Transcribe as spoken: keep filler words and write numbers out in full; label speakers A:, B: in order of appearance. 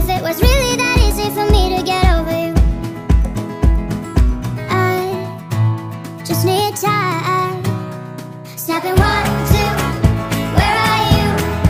A: if it was really that easy for me to get over you. I just need time. Snapping one